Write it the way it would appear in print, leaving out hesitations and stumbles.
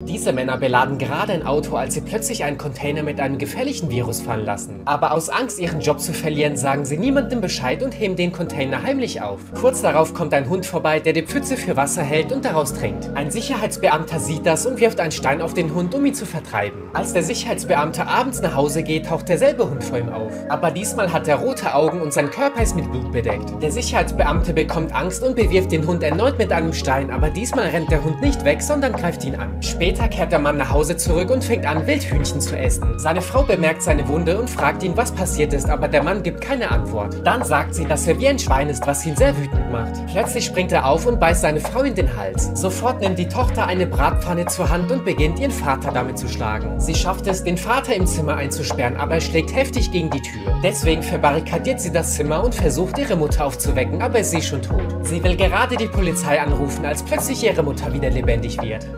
Diese Männer beladen gerade ein Auto, als sie plötzlich einen Container mit einem gefährlichen Virus fallen lassen. Aber aus Angst, ihren Job zu verlieren, sagen sie niemandem Bescheid und heben den Container heimlich auf. Kurz darauf kommt ein Hund vorbei, der die Pfütze für Wasser hält und daraus trinkt. Ein Sicherheitsbeamter sieht das und wirft einen Stein auf den Hund, um ihn zu vertreiben. Als der Sicherheitsbeamte abends nach Hause geht, taucht derselbe Hund vor ihm auf. Aber diesmal hat er rote Augen und sein Körper ist mit Blut bedeckt. Der Sicherheitsbeamte bekommt Angst und bewirft den Hund erneut mit einem Stein, aber diesmal rennt der Hund nicht weg, sondern greift ihn an. Später kehrt der Mann nach Hause zurück und fängt an, Wildhühnchen zu essen. Seine Frau bemerkt seine Wunde und fragt ihn, was passiert ist, aber der Mann gibt keine Antwort. Dann sagt sie, dass er wie ein Schwein ist, was ihn sehr wütend macht. Plötzlich springt er auf und beißt seine Frau in den Hals. Sofort nimmt die Tochter eine Bratpfanne zur Hand und beginnt, ihren Vater damit zu schlagen. Sie schafft es, den Vater im Zimmer einzusperren, aber er schlägt heftig gegen die Tür. Deswegen verbarrikadiert sie das Zimmer und versucht, ihre Mutter aufzuwecken, aber ist sie schon tot. Sie will gerade die Polizei anrufen, als plötzlich ihre Mutter wieder lebendig wird.